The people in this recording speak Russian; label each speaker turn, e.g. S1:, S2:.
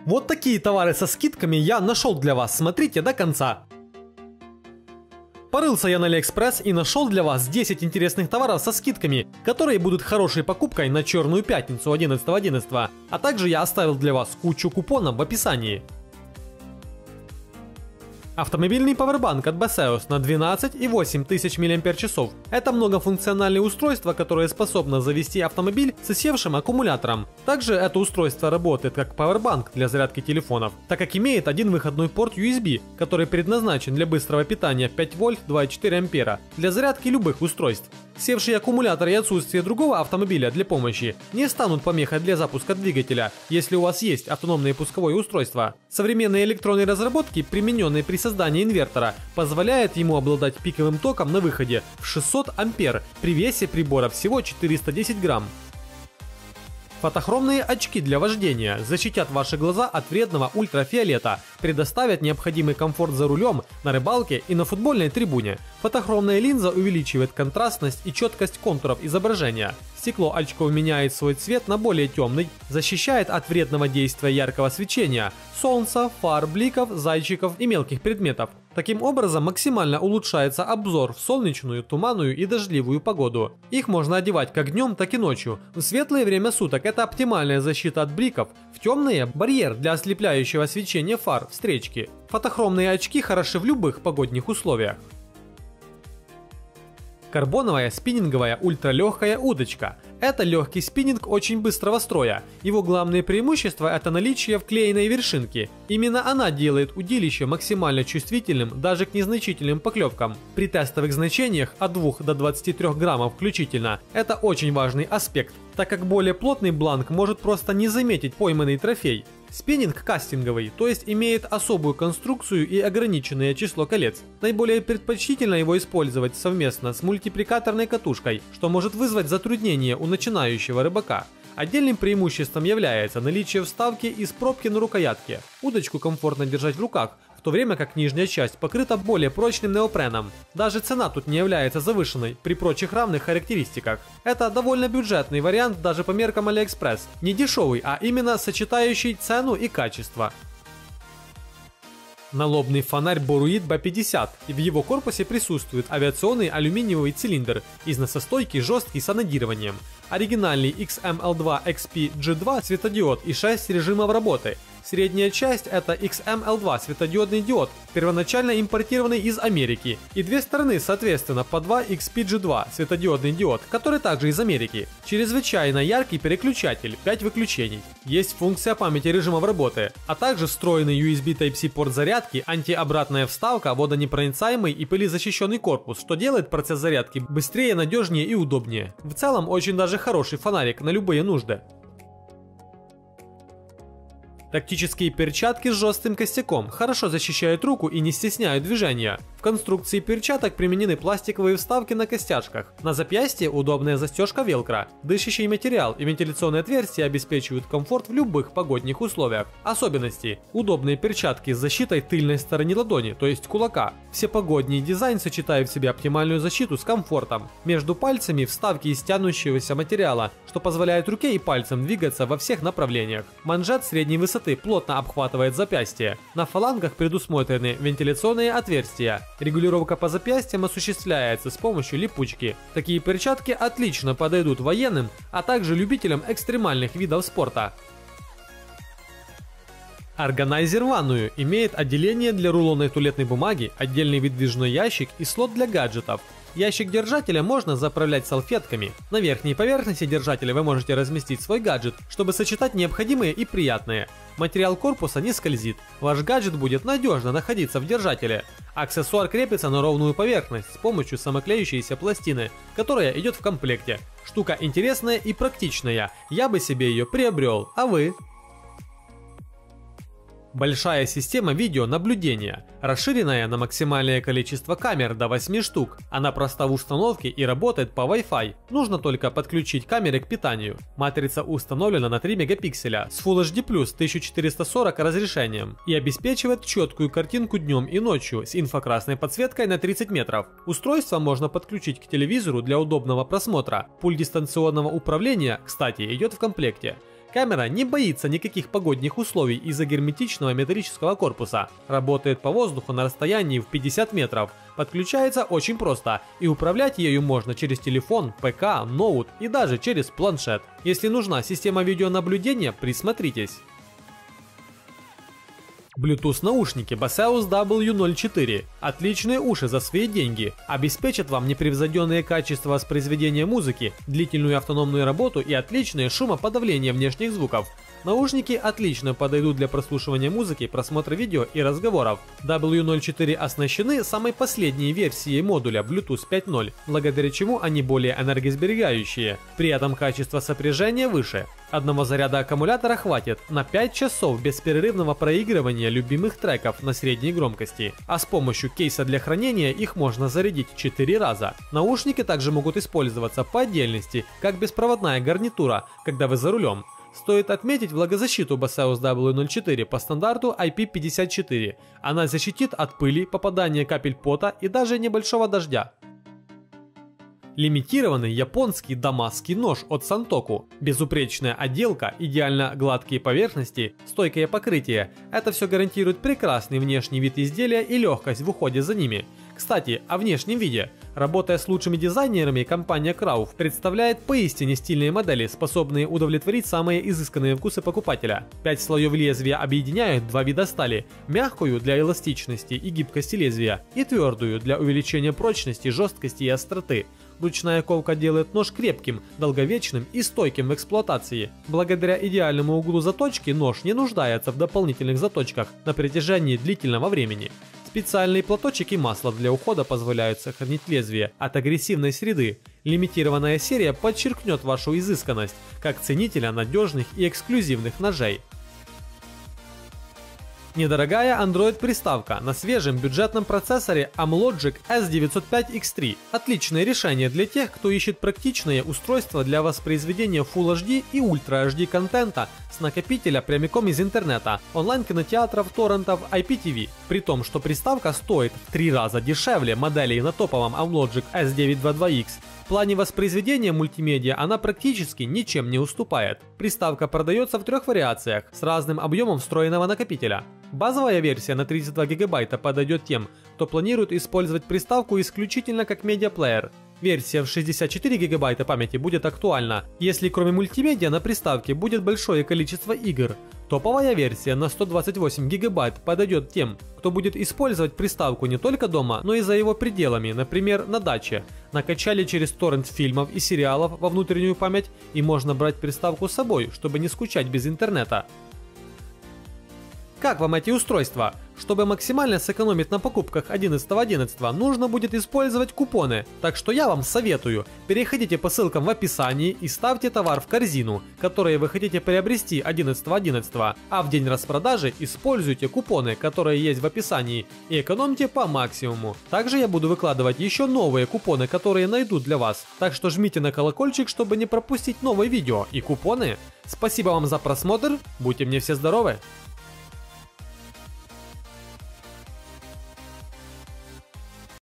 S1: Вот такие товары со скидками я нашел для вас, смотрите до конца. Порылся я на AliExpress и нашел для вас 10 интересных товаров со скидками, которые будут хорошей покупкой на Черную пятницу 11.11, а также я оставил для вас кучу купонов в описании. Автомобильный пауэрбанк от Baseus на 12,8 тысяч мАч. Это многофункциональное устройство, которое способно завести автомобиль с севшим аккумулятором. Также это устройство работает как пауэрбанк для зарядки телефонов, так как имеет один выходной порт USB, который предназначен для быстрого питания 5 вольт 2,4 ампера для зарядки любых устройств. Севший аккумулятор и отсутствие другого автомобиля для помощи не станут помехой для запуска двигателя, если у вас есть автономное пусковое устройство. Современные электронные разработки, примененные при создании инвертора, позволяют ему обладать пиковым током на выходе в 600 ампер при весе прибора всего 410 грамм. Фотохромные очки для вождения защитят ваши глаза от вредного ультрафиолета, предоставят необходимый комфорт за рулем, на рыбалке и на футбольной трибуне. Фотохромная линза увеличивает контрастность и четкость контуров изображения. Стекло очков меняет свой цвет на более темный, защищает от вредного действия яркого свечения, солнца, фар, бликов, зайчиков и мелких предметов. Таким образом максимально улучшается обзор в солнечную, туманную и дождливую погоду. Их можно одевать как днем, так и ночью. В светлое время суток это оптимальная защита от бликов, в темные – барьер для ослепляющего свечения фар, встречки. Фотохромные очки хороши в любых погодных условиях. Карбоновая спиннинговая ультралегкая удочка. Это легкий спиннинг очень быстрого строя. Его главное преимущество – это наличие вклеенной вершинки. Именно она делает удилище максимально чувствительным даже к незначительным поклевкам. При тестовых значениях от 2 до 23 граммов включительно это очень важный аспект, так как более плотный бланк может просто не заметить пойманный трофей. Спиннинг кастинговый, то есть имеет особую конструкцию и ограниченное число колец. Наиболее предпочтительно его использовать совместно с мультипликаторной катушкой, что может вызвать затруднения у начинающего рыбака. Отдельным преимуществом является наличие вставки из пробки на рукоятке. Удочку комфортно держать в руках, в то время как нижняя часть покрыта более прочным неопреном. Даже цена тут не является завышенной при прочих равных характеристиках. Это довольно бюджетный вариант даже по меркам AliExpress. Не дешевый, а именно сочетающий цену и качество. Налобный фонарь Boruid B50, и в его корпусе присутствует авиационный алюминиевый цилиндр, износостойкий, жесткий с анодированием. Оригинальный XML2 XP G2 светодиод и 6 режимов работы. Средняя часть это XML2 светодиодный диод, первоначально импортированный из Америки, и две стороны соответственно по 2 XPG2 светодиодный диод, который также из Америки. Чрезвычайно яркий переключатель, 5 выключений. Есть функция памяти режимов работы, а также встроенный USB Type-C порт зарядки, антиобратная вставка, водонепроницаемый и пылезащищенный корпус, что делает процесс зарядки быстрее, надежнее и удобнее. В целом очень даже хороший фонарик на любые нужды. Тактические перчатки с жестким костяком хорошо защищают руку и не стесняют движения. В конструкции перчаток применены пластиковые вставки на костяшках. На запястье удобная застежка велкро. Дышащий материал и вентиляционные отверстия обеспечивают комфорт в любых погодных условиях. Особенности. Удобные перчатки с защитой тыльной стороны ладони, то есть кулака. Всепогодний дизайн сочетает в себе оптимальную защиту с комфортом. Между пальцами вставки из тянущегося материала, что позволяет руке и пальцам двигаться во всех направлениях. Манжет средней высоты плотно обхватывает запястье. На фалангах предусмотрены вентиляционные отверстия. Регулировка по запястьям осуществляется с помощью липучки. Такие перчатки отлично подойдут военным, а также любителям экстремальных видов спорта. Органайзер в ванную имеет отделение для рулонной туалетной бумаги, отдельный выдвижной ящик и слот для гаджетов. Ящик держателя можно заправлять салфетками. На верхней поверхности держателя вы можете разместить свой гаджет, чтобы сочетать необходимое и приятное. Материал корпуса не скользит. Ваш гаджет будет надежно находиться в держателе. Аксессуар крепится на ровную поверхность с помощью самоклеющейся пластины, которая идет в комплекте. Штука интересная и практичная. Я бы себе ее приобрел, а вы? Большая система видеонаблюдения, расширенная на максимальное количество камер до 8 штук. Она проста в установке и работает по Wi-Fi. Нужно только подключить камеры к питанию. Матрица установлена на 3 мегапикселя с Full HD+, 1440 разрешением и обеспечивает четкую картинку днем и ночью с инфракрасной подсветкой на 30 метров. Устройство можно подключить к телевизору для удобного просмотра. Пульт дистанционного управления, кстати, идет в комплекте. Камера не боится никаких погодных условий из-за герметичного металлического корпуса. Работает по воздуху на расстоянии в 50 метров. Подключается очень просто, и управлять ею можно через телефон, ПК, ноут и даже через планшет. Если нужна система видеонаблюдения, присмотритесь. Bluetooth наушники Boseus W04. Отличные уши за свои деньги. Обеспечат вам непревзойденное качество воспроизведения музыки, длительную автономную работу и отличное шумоподавление внешних звуков. Наушники отлично подойдут для прослушивания музыки, просмотра видео и разговоров. W04 оснащены самой последней версией модуля Bluetooth 5.0, благодаря чему они более энергосберегающие. При этом качество сопряжения выше. Одного заряда аккумулятора хватит на 5 часов бесперерывного проигрывания любимых треков на средней громкости, а с помощью кейса для хранения их можно зарядить 4 раза. Наушники также могут использоваться по отдельности, как беспроводная гарнитура, когда вы за рулем. Стоит отметить влагозащиту Boseus W04 по стандарту IP54. Она защитит от пыли, попадания капель пота и даже небольшого дождя. Лимитированный японский дамасский нож от Santoku. Безупречная отделка, идеально гладкие поверхности, стойкое покрытие. Это все гарантирует прекрасный внешний вид изделия и легкость в уходе за ними. Кстати, о внешнем виде. Работая с лучшими дизайнерами, компания Krauf представляет поистине стильные модели, способные удовлетворить самые изысканные вкусы покупателя. 5 слоев лезвия объединяют два вида стали: мягкую для эластичности и гибкости лезвия и твердую для увеличения прочности, жесткости и остроты. Ручная ковка делает нож крепким, долговечным и стойким в эксплуатации. Благодаря идеальному углу заточки нож не нуждается в дополнительных заточках на протяжении длительного времени. Специальные платочек и масло для ухода позволяют сохранить лезвие от агрессивной среды. Лимитированная серия подчеркнет вашу изысканность, как ценителя надежных и эксклюзивных ножей. Недорогая Android-приставка на свежем бюджетном процессоре Amlogic S905X3. Отличное решение для тех, кто ищет практичное устройство для воспроизведения Full HD и Ultra HD контента с накопителя прямиком из интернета, онлайн-кинотеатров, торрентов, IPTV. При том, что приставка стоит в 3 раза дешевле моделей на топовом Amlogic S922X. В плане воспроизведения мультимедиа она практически ничем не уступает. Приставка продается в 3 вариациях с разным объемом встроенного накопителя. Базовая версия на 32 ГБ подойдет тем, кто планирует использовать приставку исключительно как медиаплеер. Версия в 64 ГБ памяти будет актуальна, если кроме мультимедиа на приставке будет большое количество игр. Топовая версия на 128 ГБ подойдет тем, кто будет использовать приставку не только дома, но и за его пределами, например, на даче. Накачали через торрент фильмов и сериалов во внутреннюю память, и можно брать приставку с собой, чтобы не скучать без интернета. Как вам эти устройства? Чтобы максимально сэкономить на покупках 11.11, нужно будет использовать купоны, так что я вам советую, переходите по ссылкам в описании и ставьте товар в корзину, которые вы хотите приобрести 11.11, а в день распродажи используйте купоны, которые есть в описании, и экономьте по максимуму. Также я буду выкладывать еще новые купоны, которые найду для вас, так что жмите на колокольчик, чтобы не пропустить новые видео и купоны. Спасибо вам за просмотр, будьте мне все здоровы!